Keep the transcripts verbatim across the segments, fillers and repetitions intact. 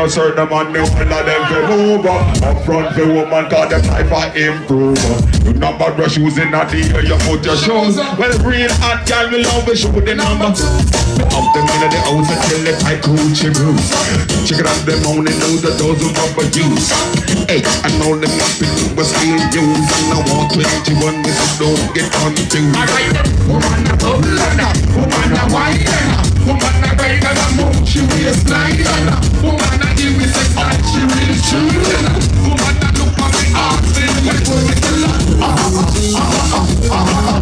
no certain man, no one of them to move up. Up front the woman call them type of improver. You number your shoes in the air, you put your shoes. Well, real hot girl, we love we show the number. Up them in the house until the tight coochie bruise. Check it out, them only know the dozen rubber use. Hey, I know them nothing was still used. And I want twenty-one, we don't get confused. Alright, woman a bubble and a woman a wine and a woman a break and a move, she waistline and a woman a give me sex like she really true and a woman a look for me arms, they look for me to love. Ah ah ah ah ah ah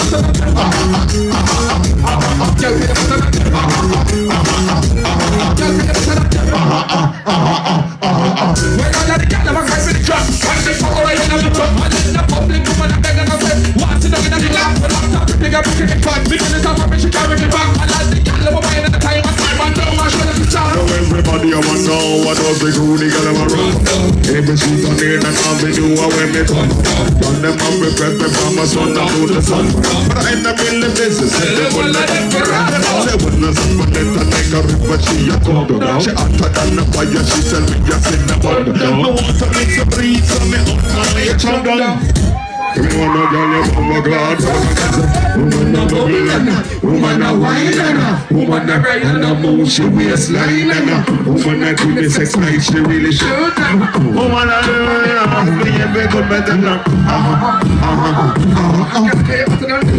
everybody I want know what was the good they got around. Every street on there and all they do I when they come. Run them up with prep from my son down to the sun. But I end up in the business. They wouldn't let them around. They wouldn't let them make a rip but she a cold. She hotter than the fire, she tell me just in the water. No water makes a breeze so me up my children. Come on, no girl, you come on, God. Woman a bubble and a woman a wine and a woman a ride and a move, she waistline and a woman a do the sex like she really should. Woman a do it, be a big good better than that. Uh-huh, uh-huh, uh-huh. Give me with that.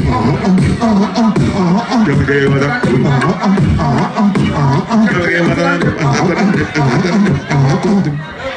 Give me with that. Give me with that.